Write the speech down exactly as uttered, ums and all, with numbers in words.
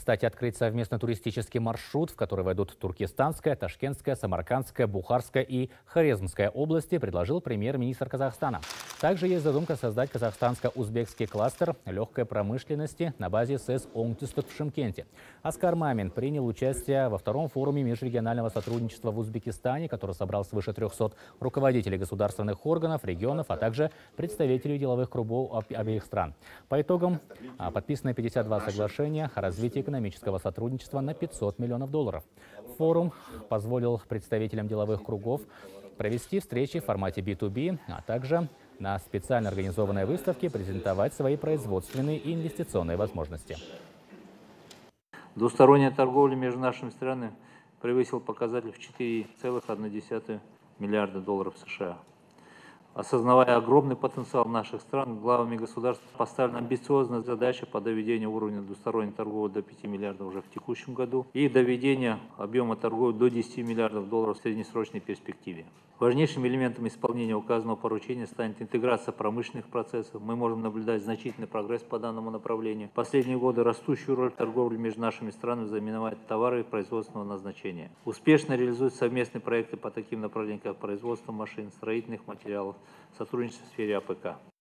Кстати, открыть совместно туристический маршрут, в который войдут Туркестанская, Ташкентская, Самаркандская, Бухарская и Хорезмская области, предложил премьер-министр Казахстана. Также есть задумка создать казахстанско-узбекский кластер легкой промышленности на базе СЭС «Оңтүстік» в Шымкенте. Аскар Мамин принял участие во втором форуме межрегионального сотрудничества в Узбекистане, который собрал свыше трёхсот руководителей государственных органов, регионов, а также представителей деловых кругов обеих стран. По итогам подписаны пятьдесят два соглашения о развитии экономического сотрудничества на пятьсот миллионов долларов. Форум позволил представителям деловых кругов провести встречи в формате би ту би, а также на специально организованной выставке презентовать свои производственные и инвестиционные возможности. Двусторонняя торговля между нашими странами превысила показатель в четыре целых одна десятая миллиарда долларов США. Осознавая огромный потенциал наших стран, главами государств поставлена амбициозная задача по доведению уровня двусторонней торговли до пяти миллиардов уже в текущем году и доведения объема торговли до десяти миллиардов долларов в среднесрочной перспективе. Важнейшим элементом исполнения указанного поручения станет интеграция промышленных процессов. Мы можем наблюдать значительный прогресс по данному направлению. В последние годы растущую роль торговли между нашими странами занимают товары производственного назначения. Успешно реализуют совместные проекты по таким направлениям, как производство машин, строительных материалов, сотрудничество в сфере а пэ ка.